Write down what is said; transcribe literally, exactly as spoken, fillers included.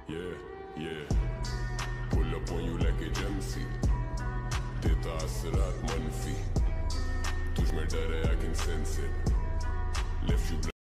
Yeah, yeah. Pull up on you like a gemsi. देता असरात मनफी तुझ में डर है I can sense it. Left you